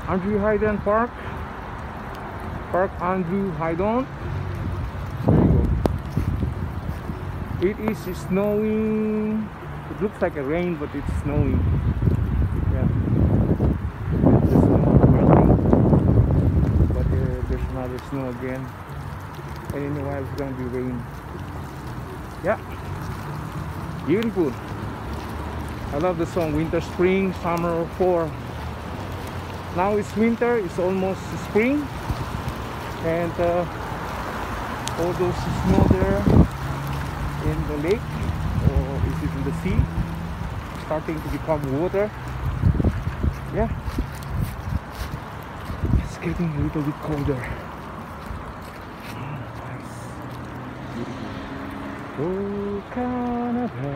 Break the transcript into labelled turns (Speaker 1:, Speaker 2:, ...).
Speaker 1: Andrew Haydon Park. Park Andrew Haydon. There you go. It is snowing. It looks like a rain, but it's snowing. Yeah. The snow melting. But there's another snow again. And in a while it's gonna be rain. Yeah. Beautiful. I love the song Winter, Spring, Summer, Fall. Now it's winter, it's almost spring, and all those snow there in the lake, or is it in the sea, starting to become water. Yeah, it's getting a little bit colder. Nice. Oh, Canada.